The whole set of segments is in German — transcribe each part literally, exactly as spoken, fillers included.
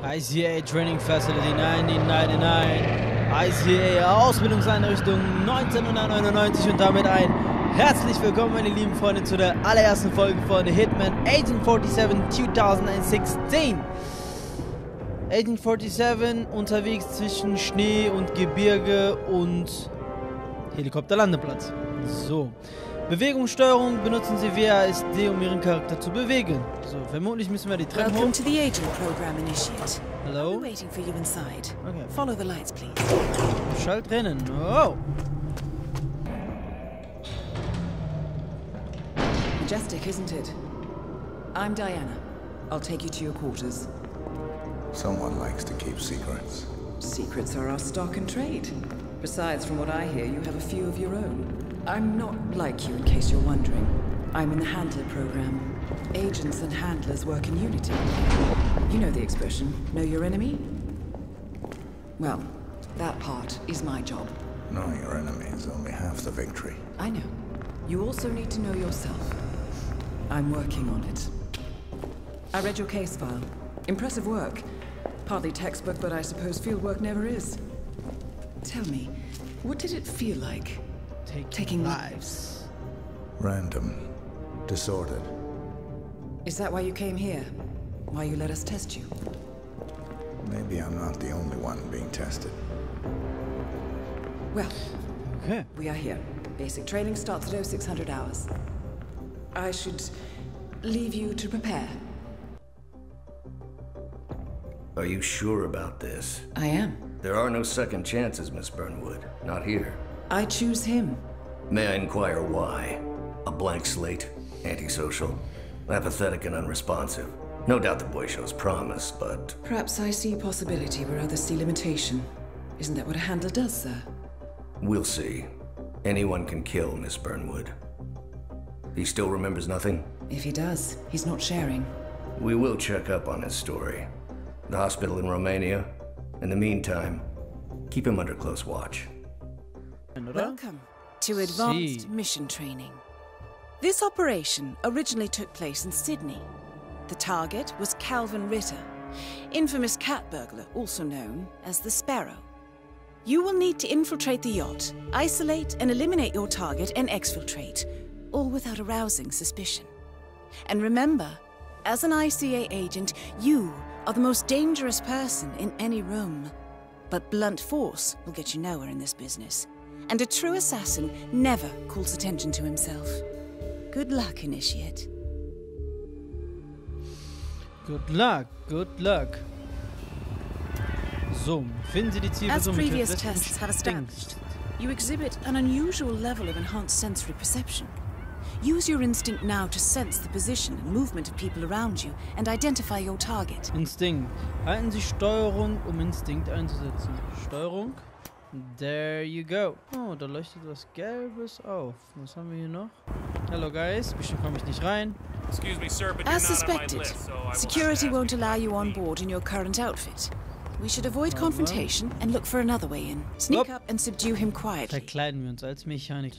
I C A Training Facility neunzehnhundertneunundneunzig, I C A Ausbildungseinrichtung neunzehnhundertneunundneunzig und damit ein herzlich willkommen, meine lieben Freunde, zu der allerersten Folge von Hitman Agent forty-seven twenty sixteen. Agent forty-seven unterwegs zwischen Schnee und Gebirge und Helikopterlandeplatz. So. Bewegungssteuerung benutzen Sie W A S D, um Ihren Charakter zu bewegen. So, vermutlich müssen wir die Treppen hoch. Welcome to the Agent Program Initiate. Hello? I'm waiting for you inside. Okay. Follow the lights, please. Schaltrennen. Oh. Majestic, isn't it? I'm Diana. I'll take you to your quarters. Someone likes to keep secrets. Secrets are our stock and trade. Besides, from what I hear, you have a few of your own. I'm not like you, in case you're wondering. I'm in the Handler program. Agents and handlers work in unity. You know the expression, know your enemy? Well, that part is my job. Knowing your enemy is only half the victory. I know. You also need to know yourself. I'm working on it. I read your case file. Impressive work. Hardly textbook, but I suppose field work never is. Tell me, what did it feel like? Taking, Taking lives. Random. Disordered. Is that why you came here? Why you let us test you? Maybe I'm not the only one being tested. Well, Okay. we are here. Basic training starts at oh six hundred hours. I should leave you to prepare. Are you sure about this? I am. There are no second chances, Miss Burnwood. Not here. I choose him. May I inquire why? A blank slate? Antisocial? Apathetic and unresponsive? No doubt the boy shows promise, but... Perhaps I see possibility where others see limitation. Isn't that what a handler does, sir? We'll see. Anyone can kill Miss Burnwood. He still remembers nothing? If he does, he's not sharing. We will check up on his story. The hospital in Romania. In the meantime, keep him under close watch. Welcome to Advanced See. Mission Training. This operation originally took place in Sydney. The target was Calvin Ritter, infamous cat burglar, also known as the Sparrow. You will need to infiltrate the yacht, isolate and eliminate your target, and exfiltrate, all without arousing suspicion. And remember, as an I C A agent, you are the most dangerous person in any room. But blunt force will get you nowhere in this business. And a true assassin never calls attention to himself. Good luck, Initiate. Good luck, good luck. So, finden Sie die Ziele As so mit previous Hilfe des tests have Instinkts. established, you exhibit an unusual level of enhanced sensory perception. Use your instinct now to sense the position and movement of people around you and identify your target. Instinkt. Halten Sie Steuerung, um Instinkt einzusetzen. Steuerung. There you go. Oh, da leuchtet was Gelbes auf. Was haben wir hier noch? Hello guys. Bestimmt komme ich nicht rein. Excuse me, sir, but As you're not on my suspected, list, so I will security have to won't ask you allow to you on leave. board in your current outfit. We should avoid Oh, confrontation and look for another way in. Sneak Up. up and subdue him quietly. Verkleiden wir uns als Mechanik.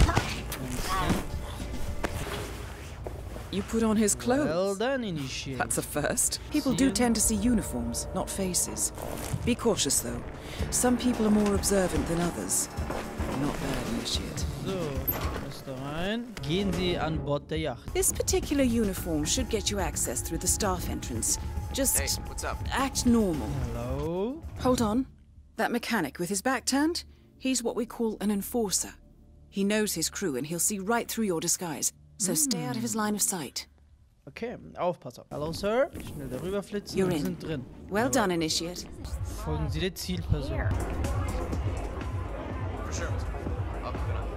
You put on his clothes. Well done, Initiate. That's a first. People do tend to see uniforms, not faces. Be cautious, though. Some people are more observant than others. Not bad, Initiate. So, was da rein. Gehen Sie an Bord der Yacht. This particular uniform should get you access through the staff entrance. Just Hey, what's up? act normal. Hello? Hold on. That mechanic with his back turned? He's what we call an enforcer. He knows his crew and he'll see right through your disguise. So stay out of his line of sight. Okay, Aufpasser. Hello, Sir. Schnell darüber flitzen. You're Wir in. sind drin. Well done, Initiate. Folgen Sie der Zielperson. For sure. I'll keep it up.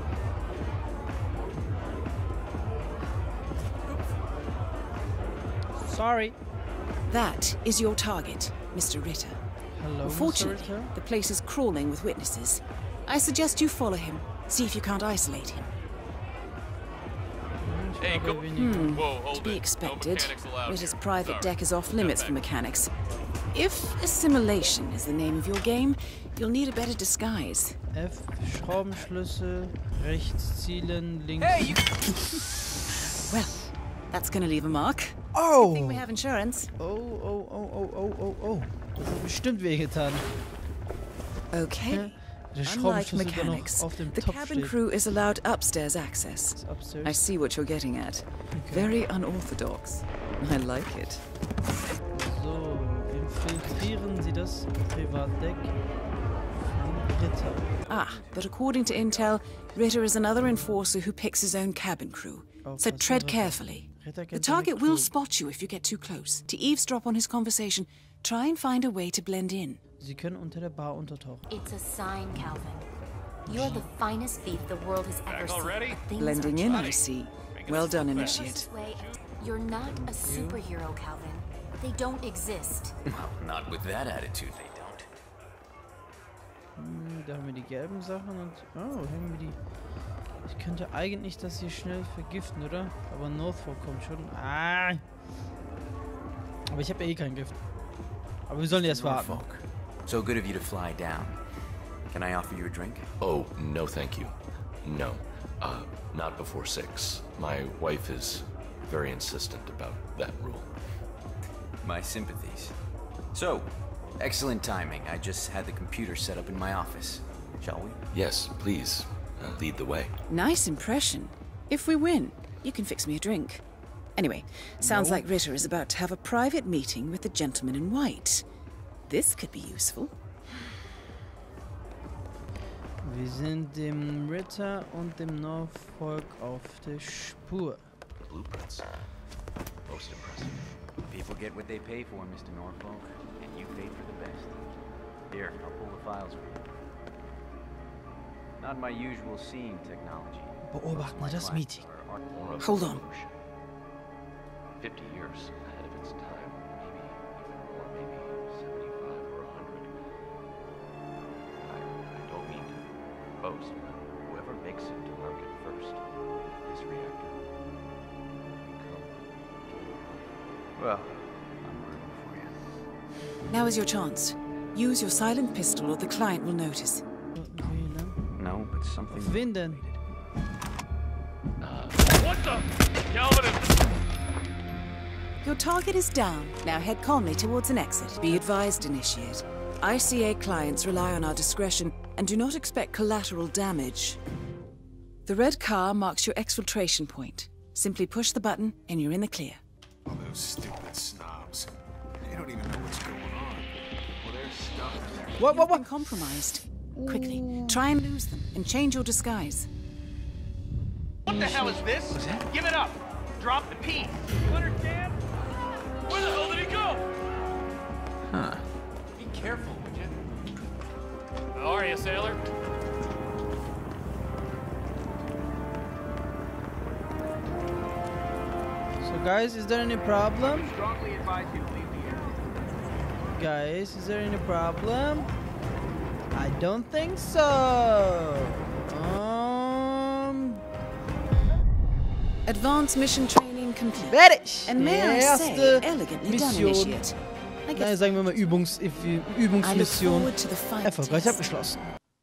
Sorry. That is your target, Mister Ritter. Hello, Mister Unfortunately, Ritter. the place is crawling with witnesses. I suggest you follow him. See if you can't isolate him. Hey, go. Hmm. Whoa, hold To be it. expected, No mechanics allowed Ritter's here. private Sorry. deck is off limits Step for back. mechanics. If assimilation is the name of your game, you'll need a better disguise. F, Schraubenschlüssel, rechts zielen, links. Hey, you. Well, that's gonna leave a mark. Oh! I think we have insurance. Oh, oh, oh, oh, oh, oh, oh. Das hat bestimmt wehgetan. Okay. Der Unlike Schraubenschlüssel, der noch mechanics, auf dem the Topf cabin steht. crew is allowed upstairs access. Ist upstairs. I see what you're getting at. Very unorthodox. I like it. So, infiltrieren Sie das Privatdeck von Ritter. Ah, but according to intel, Ritter is another enforcer who picks his own cabin crew. So Aufpassen, tread Ritter. carefully. Ritter The kennt seine target will Crew. spot you if you get too close. To eavesdrop on his conversation, try and find a way to blend in. Sie können unter der Bar untertauchen. It's a sign, Calvin. You're the finest thief the world has ever seen. Things Blending are in, I see. Well done, Initiate. this way. You're not a superhero, Calvin. They don't exist. Not with that attitude, they don't. Hm, da haben wir die gelben Sachen und... Oh, haben wir die... Ich könnte eigentlich das hier schnell vergiften, oder? Aber Norfolk kommt schon. Ah! Aber ich habe ja eh kein Gift. Aber wir sollen erst warten. Norfolk. So good of you to fly down. Can I offer you a drink? Oh, no thank you. No. Uh, not before six. My wife is very insistent about that rule. My sympathies. So, excellent timing. I just had the computer set up in my office. Shall we? Yes, please. Uh, lead the way. Nice impression. If we win, you can fix me a drink. Anyway, sounds No. like Ritter is about to have a private meeting with the gentleman in white. This could be useful. Wir sind dem Ritter und dem Norfolk auf der Spur. Blueprints. Most impressive. People get what they pay for, Mister Norfolk. And you paid for the best. Here, I'll pull the files for you. Not my usual seeing technology. Beobachten wir das Meeting. More of Hold a on. revolution. Fifty years ahead of its time. Maybe even more, maybe seventy-five or a hundred. I, I don't mean to boast, but whoever makes it to market first, this reactor will become. Well, I'm rooting for you. Now is your chance. Use your silent pistol or the client will notice. Wählen. No, but something. Auf wen denn? Your target is down. Now head calmly towards an exit. Be advised, Initiate. I C A clients rely on our discretion and do not expect collateral damage. The red car marks your exfiltration point. Simply push the button and you're in the clear. All those stupid snobs. They don't even know what's going on. Well, they're stuck. What, what, You've been what? compromised. Quickly, try and lose them and change your disguise. What the hell is this? Give it up. Drop the P. You understand? Where the hell did he go? Huh. Be careful, would you? How are you, sailor? So guys, is there any problem? Strongly advise you to leave the area. Guys, is there any problem? I don't think so. Um, Advanced mission training complete. fertig. And may I say, Erste elegantly done, Mission. Initiate. I Nein, guess sagen wir mal Übungs Üb- I look Übungsmission forward to the fight erfolgreich test. abgeschlossen.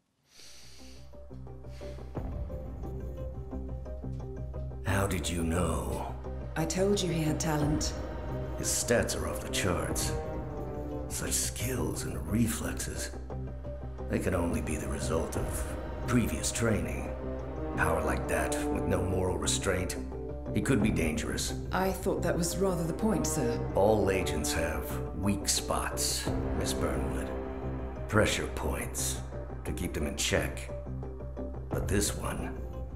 How did you know? I told you he had talent. His stats are off the charts. Such skills and reflexes. They can only be the result of previous training. Power like that, with no moral restraint. He could be dangerous. I thought that was rather the point, sir. All agents have weak spots, Miss Burnwood. Pressure points to keep them in check. But this one...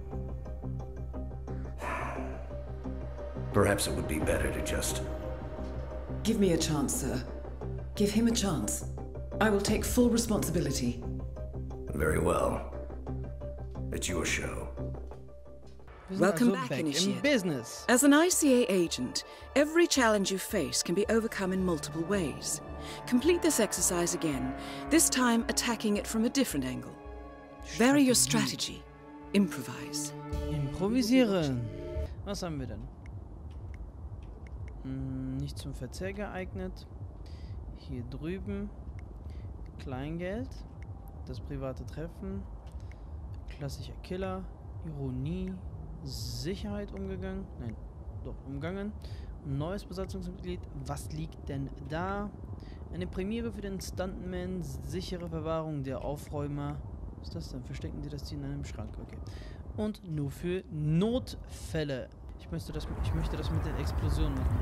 Perhaps it would be better to just... Give me a chance, sir. Give him a chance. I will take full responsibility. Very well. It's your show. Wir sind Welcome also back, back im Initiate. Business. As an I C A agent, every challenge you face can be overcome in multiple ways. Complete this exercise again, this time attacking it from a different angle. Vary your strategy. Improvise. Improvisieren. Was haben wir denn? Hm, nicht zum Verzehr geeignet. Hier drüben. Kleingeld. Das private Treffen. Klassischer Killer. Ironie. Sicherheit umgegangen. Nein, doch umgangen. Neues Besatzungsmitglied. Was liegt denn da? Eine Premiere für den Stuntman. Sichere Verwahrung der Aufräumer. Was ist das denn? Verstecken Sie das Ziel in einem Schrank. Okay. Und nur für Notfälle. Ich möchte das, ich möchte das mit den Explosionen machen.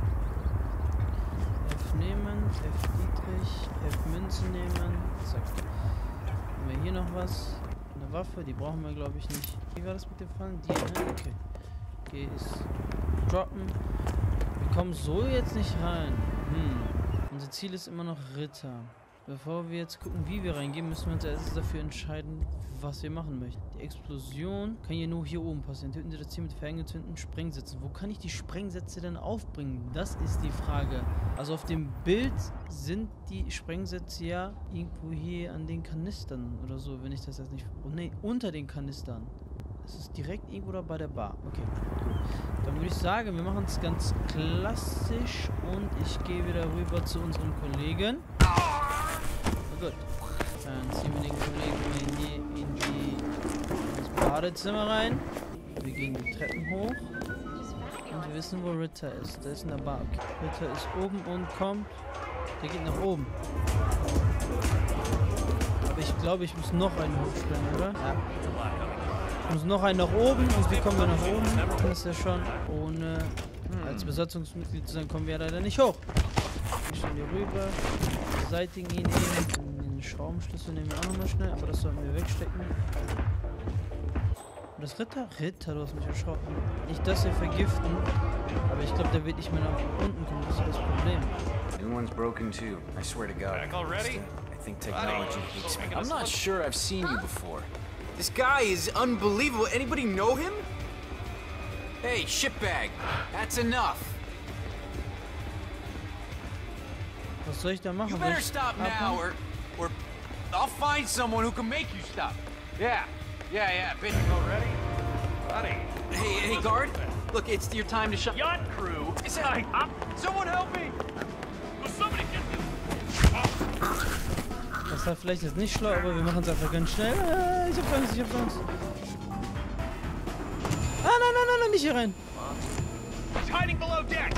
F nehmen, F Dietrich, F Münze nehmen. Zack. Haben wir hier noch was? Eine Waffe, die brauchen wir glaube ich nicht. Wie war das mit dem Fallen? Die, ne? Okay. G ist droppen. Wir kommen so jetzt nicht rein. Hm. Unser Ziel ist immer noch Ritter. Bevor wir jetzt gucken, wie wir reingehen, müssen wir uns erst dafür entscheiden, was wir machen möchten. Die Explosion kann hier nur hier oben passieren. Töten Sie das Ziel mit ferngezündeten Sprengsätzen. Wo kann ich die Sprengsätze denn aufbringen? Das ist die Frage. Also auf dem Bild sind die Sprengsätze ja irgendwo hier an den Kanistern oder so, wenn ich das jetzt nicht... Oh ne, unter den Kanistern. Das ist direkt irgendwo da bei der Bar. Okay, gut. Dann würde ich sagen, wir machen es ganz klassisch und ich gehe wieder rüber zu unserem Kollegen. Gut. Dann ziehen wir den Kollegen in die, in die ins Badezimmer rein. Wir gehen die Treppen hoch. Und wir wissen, wo Ritter ist. Der ist in der Bar. Okay. Ritter ist oben und kommt. Der geht nach oben. Aber ich glaube, ich muss noch einen hochspringen, oder? Ja. Ich muss noch einen nach oben. Und wie kommen wir nach oben? Das ist ja schon. Ohne als Besatzungsmitglied zu sein, kommen wir ja leider nicht hoch. Wir stehen hier rüber. Beseitigen ihn eben. Den Schraubenschlüssel nehmen wir auch nochmal schnell, aber das sollten wir wegstecken. Und das Ritter? Ritter, du hast mich erschrocken. Nicht, dass wir vergiften, aber ich glaube, der wird nicht mehr nach unten kommen. Das ist das Problem. New one's broken too. I swear to God. Back already? I think technology hates me. I'm not sure I've seen you before. This guy is unbelievable. Anybody know him? Hey, shitbag. That's enough. Was soll ich da machen? You better stop now, or, or I'll find someone who can make you stop. Yeah, yeah, yeah. Bitch, already, buddy. Hey, hey, guard. Look, it's your time to shut. Yacht crew. Is that? I'm, someone help me. Will somebody get this? Das war vielleicht jetzt nicht schlau, aber wir machen es einfach ganz schnell. Ah, ich hab Angst, ich hab Angst. Ah, nein, nein, nein, nein, nicht hier rein. He's hiding below deck.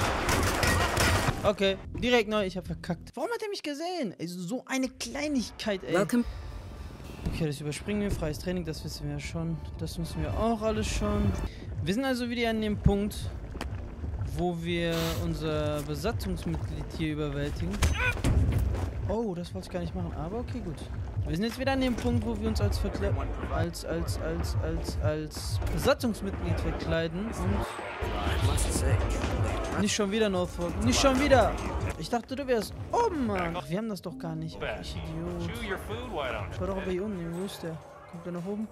Okay, direkt neu. Ich hab verkackt. Warum hat er mich gesehen? Also so eine Kleinigkeit, ey. Welcome. Okay, das überspringen wir. Freies Training, das wissen wir ja schon. Das müssen wir auch alles schon. Wir sind also wieder an dem Punkt, wo wir unser Besatzungsmitglied hier überwältigen. Oh, das wollte ich gar nicht machen. Aber okay, gut. Wir sind jetzt wieder an dem Punkt, wo wir uns als Verkle als, als, als, als, als Besatzungsmitglied verkleiden und... Nicht schon wieder, Norfolk. Nicht schon wieder. Ich dachte, du wärst oben, Mann. Ach, wir haben das doch gar nicht. Ach, ich Idiot. Schau doch, ob er hier unten wo ist der? Kommt der nach oben?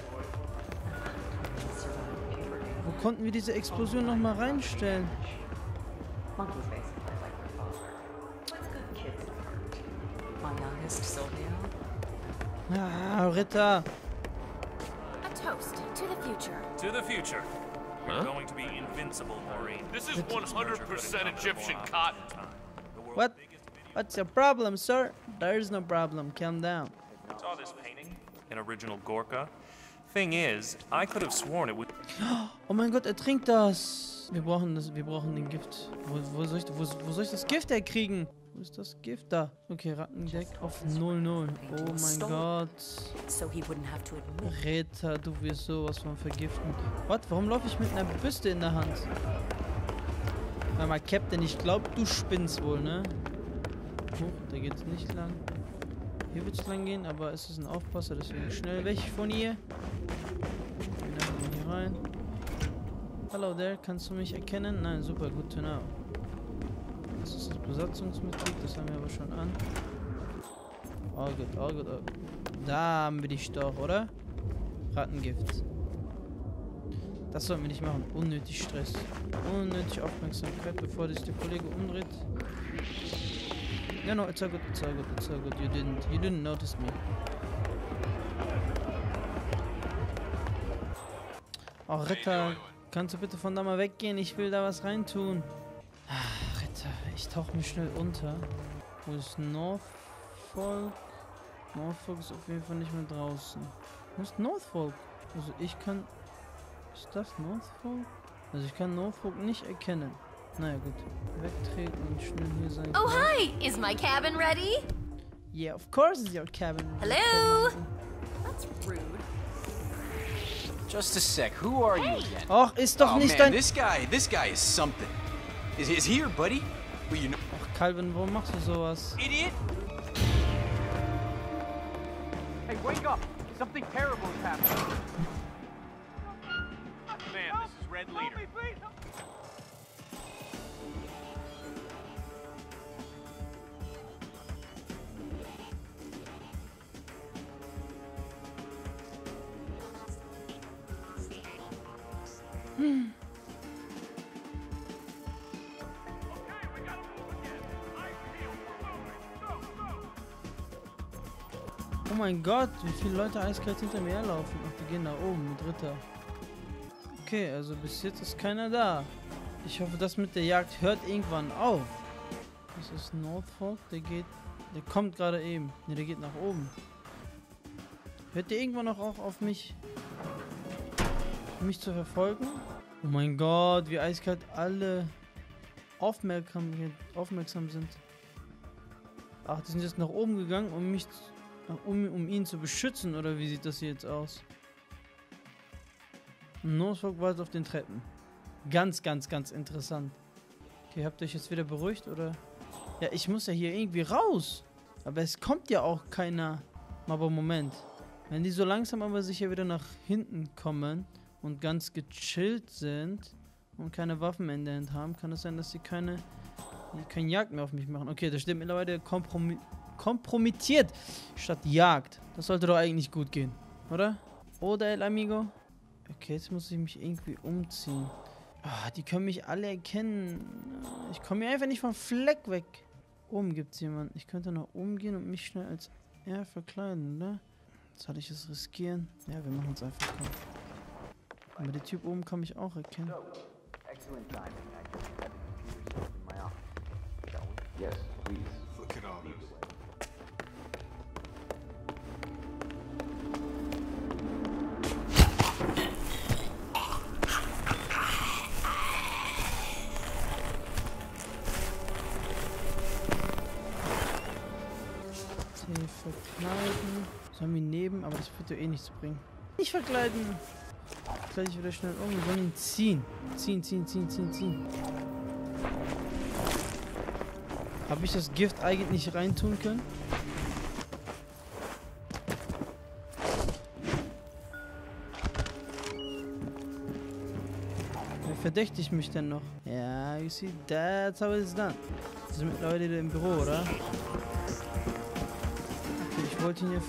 Wo konnten wir diese Explosion noch mal reinstellen? Ah, Ritter. A toast to the future. To the future. We're going to be invincible, Marine. This is one hundred percent Egyptian cotton. What? What's your problem, sir? There is no problem. Calm down. Saw this painting? An original Gorka? Thing is, I could have sworn it would. Oh mein Gott, er trinkt das. Wir brauchen das. Wir brauchen den Gift. Wo, wo, soll ich, wo, wo soll ich das Gift herkriegen? Wo ist das Gift da? Okay, Rattendeck auf null null. Oh mein Gott. Ritter, du wirst sowas von vergiften. What? Warum laufe ich mit einer Büste in der Hand? Warte mal, Captain, ich glaube, du spinnst wohl, ne? Hoch, da geht's nicht lang. Hier wird's lang gehen, aber es ist ein Aufpasser, deswegen schnell weg von hier. Hier rein. Hallo there, kannst du mich erkennen? Nein, super, good to know. Das ist das Besatzungsmitglied, das haben wir aber schon an. All good, all good, all good. Da haben wir dich doch, oder? Rattengift. Das sollten wir nicht machen. Unnötig Stress. Unnötig Aufmerksamkeit, bevor sich der Kollege umdreht. Ja, no, it's all good, it's all good, it's all good. You didn't, you didn't notice me. Oh, Ritter, kannst du bitte von da mal weggehen? Ich will da was reintun. Ah, Ritter, ich tauche mich schnell unter. Wo ist Norfolk? Norfolk ist auf jeden Fall nicht mehr draußen. Wo ist Norfolk? Also ich kann... Ist das Norfolk? Also ich kann Norfolk nicht erkennen. Naja, gut. Wegtreten und schnell hier sein. Oh, hi! Is my cabin ready? Yeah, of course it's your cabin. Hello? That's rude. Just a sec. Who are you again? Och, ist doch oh, nicht man, dein... this guy, this guy is something. Is, is he your buddy? Well, you know... Ach, Calvin, warum machst du sowas? Idiot! Hey, wake up! Something terrible is happening. Man, this is Red Leader. Help me, please! Help. Hm. Oh mein Gott, wie viele Leute eiskalt hinter mir herlaufen. Ach, die gehen nach oben mit Ritter. Okay, also bis jetzt ist keiner da. Ich hoffe, das mit der Jagd hört irgendwann auf. Das ist Norfolk, der geht... Der kommt gerade eben. Ne, der geht nach oben. Hört der irgendwann noch auch auf mich... mich zu verfolgen? Oh mein Gott, wie eiskalt alle aufmerksam, aufmerksam sind. Ach, die sind jetzt nach oben gegangen, um mich... Um, um ihn zu beschützen, oder wie sieht das hier jetzt aus? Norfolk wartet auf den Treppen. Ganz, ganz, ganz interessant. Okay, habt ihr euch jetzt wieder beruhigt, oder? Ja, ich muss ja hier irgendwie raus. Aber es kommt ja auch keiner. Aber Moment. Wenn die so langsam aber sicher wieder nach hinten kommen und ganz gechillt sind und keine Waffen in der Hand haben, kann es sein, dass sie keine, keine Jagd mehr auf mich machen. Okay, da steht mittlerweile Kompromiss. Kompromittiert statt Jagd. Das sollte doch eigentlich gut gehen, oder? Oder, El Amigo? Okay, jetzt muss ich mich irgendwie umziehen. Oh, die können mich alle erkennen. Ich komme hier einfach nicht vom Fleck weg. Oben gibt es jemanden. Ich könnte nach oben gehen und mich schnell als er verkleiden, oder? Soll ich es riskieren? Ja, wir machen es einfach. Komm. Aber der Typ oben kann mich auch erkennen. Yes, please. Look at all this. Verkleiden. Sollen wir ihn nehmen, aber das wird ja eh nichts bringen. Nicht verkleiden. Kleide ich wieder schnell um. Wir sollen ihn ziehen. Ziehen, ziehen, ziehen, ziehen, ziehen. Habe ich das Gift eigentlich reintun können? Wer verdächtigt mich denn noch? Ja, you see, that's how it's done. Die sind mittlerweile wieder im Büro, oder? Ich wollte ihn hier...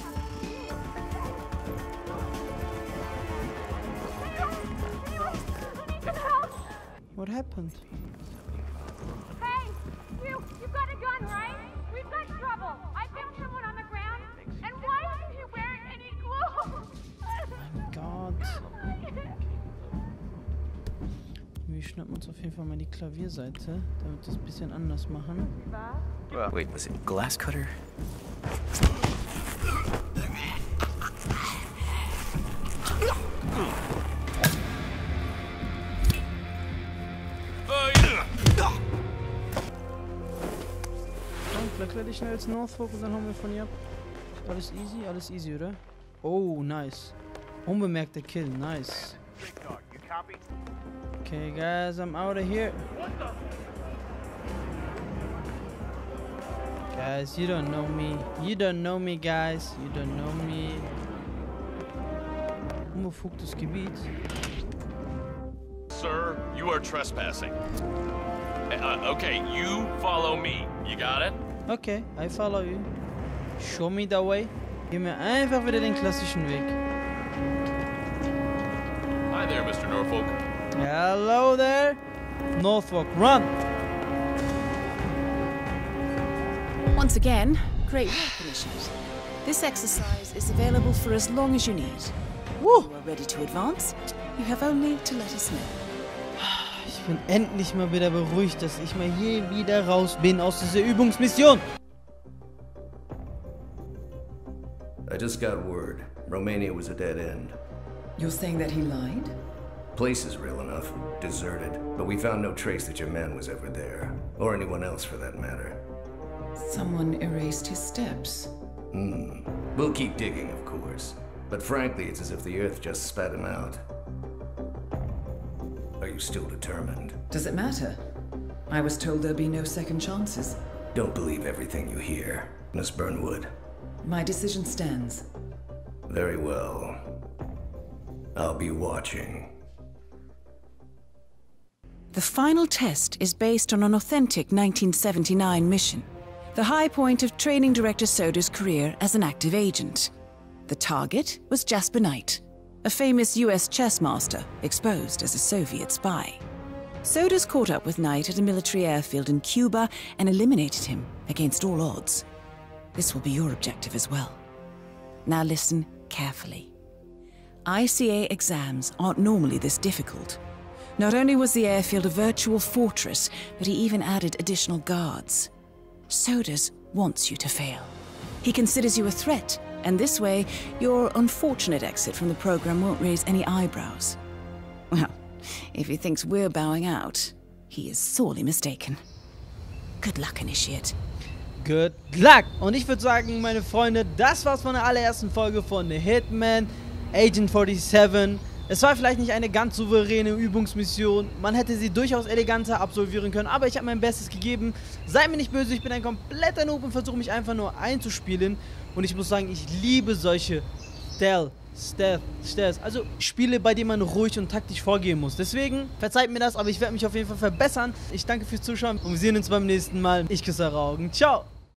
What happened? Hey, you, you got a gun, right? We've got trouble. I found someone on the ground, and why isn't he wearing any clothes? Oh mein Gott. Wir schnappen uns auf jeden Fall mal die Klavierseite, damit wir es ein bisschen anders machen. Wait, was it glass cutter? Und verkleide ich schnell als Norfolk und dann hauen wir von ihr ab. Alles easy, alles easy, oder? Oh, nice. Unbemerkter Kill, nice. Okay, guys, I'm out of here. Guys, you don't know me. You don't know me, guys. You don't know me. Unbefugtes Gebiet. Sir, you are trespassing. Uh, okay, you follow me. You got it? Okay, I follow you. Show me the way. Geh mir einfach wieder den klassischen Weg. Hi there, Mister Norfolk. Hello there. Norfolk, run! Once again, great work, Initiate. This exercise is available for as long as you need. Woo. When you are ready to advance, you have only to let us know. Ich bin endlich mal wieder beruhigt, dass ich mal hier wieder raus bin aus dieser Übungsmission. I just got word. Romania was a dead end. You're saying that he lied? Place is real enough, deserted, but we found no trace that your man was ever there, or anyone else for that matter. Someone erased his steps. Hmm. We'll keep digging, of course. But frankly, it's as if the Earth just spat him out. Are you still determined? Does it matter? I was told there'd be no second chances. Don't believe everything you hear, Miss Burnwood. My decision stands. Very well. I'll be watching. The final test is based on an authentic nineteen seventy-nine mission, the high point of training director Soder's career as an active agent. The target was Jasper Knight, a famous U S chess master exposed as a Soviet spy. Soder's caught up with Knight at a military airfield in Cuba and eliminated him against all odds. This will be your objective as well. Now listen carefully. I C A exams aren't normally this difficult. Not only was the airfield a virtual fortress, but he even added additional guards. Soders wants you to fail. He considers you a threat, and this way, your unfortunate exit from the program won't raise any eyebrows. Well, if he thinks we're bowing out, he is sorely mistaken. Good luck, Initiate. Good luck! Und ich würde sagen, meine Freunde, das war's von der allerersten Folge von The Hitman Agent forty-seven. Es war vielleicht nicht eine ganz souveräne Übungsmission, man hätte sie durchaus eleganter absolvieren können, aber ich habe mein Bestes gegeben. Seid mir nicht böse, ich bin ein kompletter Noob und versuche mich einfach nur einzuspielen. Und ich muss sagen, ich liebe solche Stealth, Stealth, Stealth, also Spiele, bei denen man ruhig und taktisch vorgehen muss. Deswegen, verzeiht mir das, aber ich werde mich auf jeden Fall verbessern. Ich danke fürs Zuschauen und wir sehen uns beim nächsten Mal. Ich küsse eure Augen. Ciao!